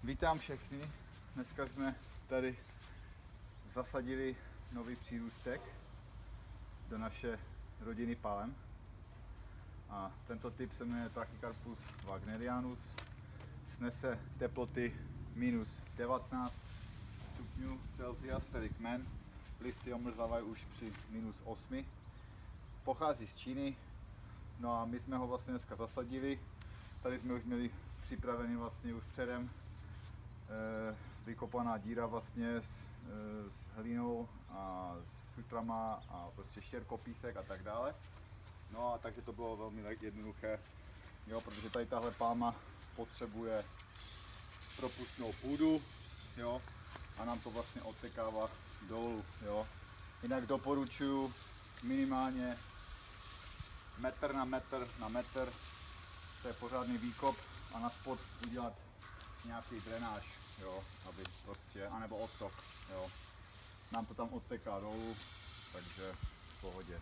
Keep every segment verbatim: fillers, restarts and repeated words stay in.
Vítám všechny. Dneska jsme tady zasadili nový přírůstek do naše rodiny Palem. A tento typ se jmenuje Tachycarpus wagnerianus. Snese teploty minus devatenáct stupňů Celsia, tedy kmen. Listy omrzávají už při minus osmi. Pochází z Číny. No a my jsme ho vlastně dneska zasadili. Tady jsme už měli připravený vlastně už předem e, vykopaná díra vlastně s, e, s hlínou a s šutrama a prostě štěrkopísek a tak dále. No a takže to bylo velmi jednoduché, jo, protože tady tahle palma potřebuje propustnou půdu, jo, a nám to vlastně odtekává dolů, jo. Jinak doporučuji minimálně metr na metr na metr, to je pořádný výkop, a na spod udělat nějaký drenáž, jo, aby prostě, anebo odtok, jo. Nám to tam odteká dolů, takže v pohodě.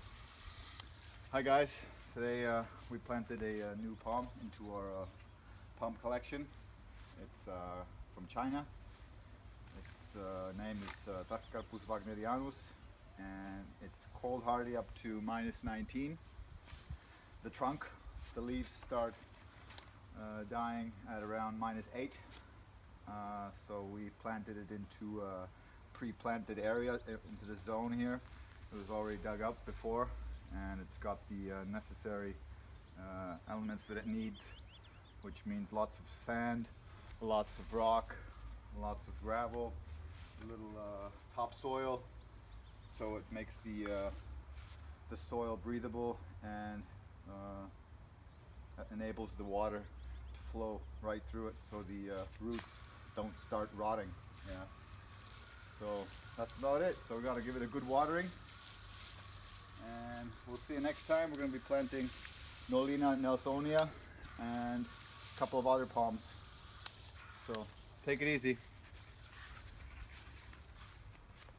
Hi guys, today uh, we planted a uh, new palm into our uh, palm collection. It's uh, from China. Its uh, name is uh, Tachycarpus wagnerianus, and it's cold hardy up to minus nineteen. The trunk, the leaves start uh, dying at around minus eight. Uh, so we planted it into a pre-planted area, into the zone here. It was already dug up before, and it's got the uh, necessary uh, elements that it needs, which means lots of sand, lots of rock, lots of gravel, a little uh, topsoil, so it makes the uh, the soil breathable and uh, enables the water to flow right through it, so the uh, roots don't start rotting. Yeah. So that's about it. So we got to give it a good watering, and we'll see you next time. We're going to be planting Nolina nelsonia and a couple of other palms. So take it easy.